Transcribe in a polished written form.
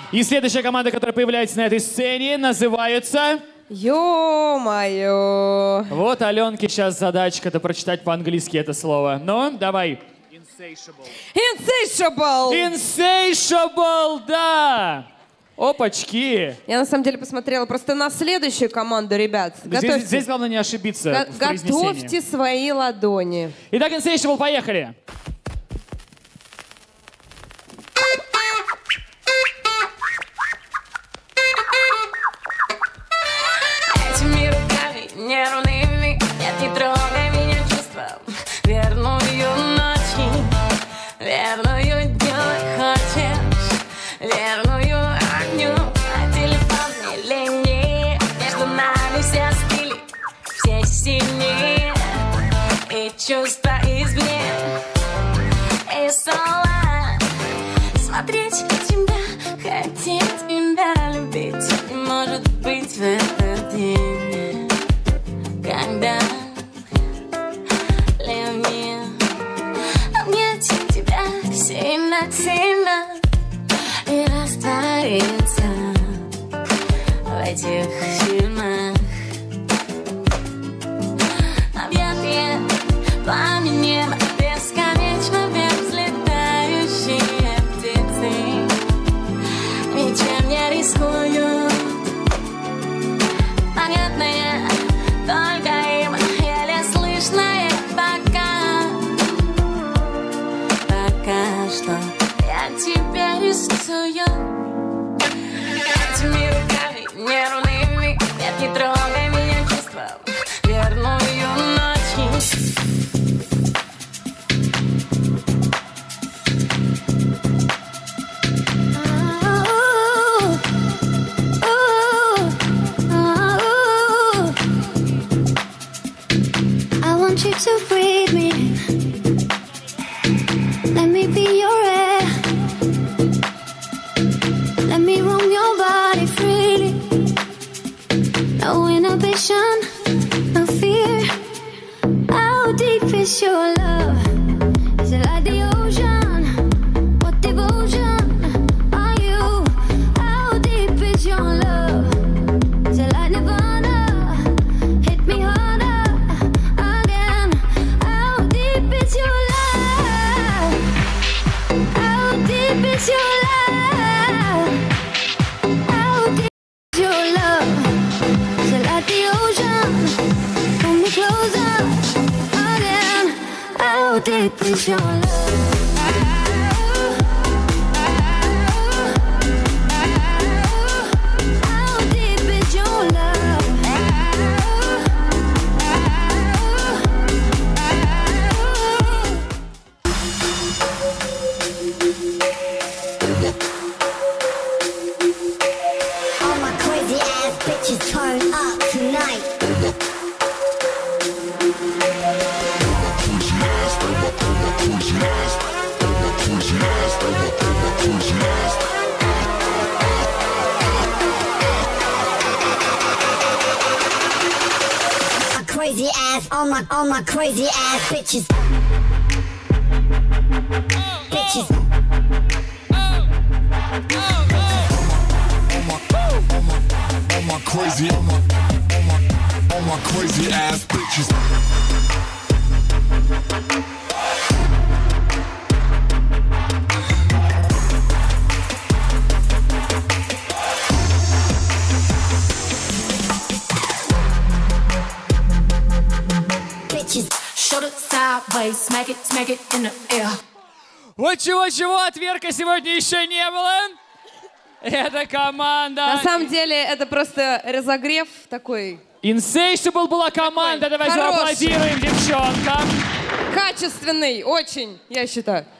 И следующая команда, которая появляется на этой сцене, называется... Ё-моё! Вот Аленке сейчас задачка-то прочитать по-английски это слово. Ну, давай. Insatiable! Insatiable, да! Опачки! Я на самом деле посмотрела просто на следующую команду, ребят. Здесь главное не ошибиться в произнесении. Готовьте свои ладони. Итак, Insatiable, поехали! Этими руками нервными, нет, не трогай меня чувством. Верную ночи, верную делай хочешь, верную огню, а телефонной линии между нами все стили, все сильнее, и чувства извне, и соло смотреть на тебя, хотеть тебя любить, и может быть в этот день, когда обнять тебя сильно-сильно и раствориться в этих фильмах. Объятия пламенем, бесконечно вверх взлетающие птицы, ничем не рискую. Понятное только им, еле слышное пока что я тебе рисую. Этими руками нервными, нет, не трогай меня чувством, верную ночи. I want you to breathe me. Let me be your air. Let me roam your body freely. No inhibition, no fear. How deep is your love? Is it like the ocean? What devotion are you? How deep is your love? Is it like Nirvana? Hit me harder again. How deep is your love? How deep is your love? How deep is your love? Is it like the ocean? Pull me closer again. How deep is your love? How deep is your love? All my crazy ass bitches turn up tonight. Crazy ass, all my crazy ass bitches. Bitches. All my crazy ass bitches. Shoot it sideways, smack it in the air. Вот чего-чего от Верка сегодня еще не было. Это команда... На самом деле, это просто разогрев такой... Insatiable была команда. Давайте хороший. аплодируем девчонкам. Качественный, очень, я считаю.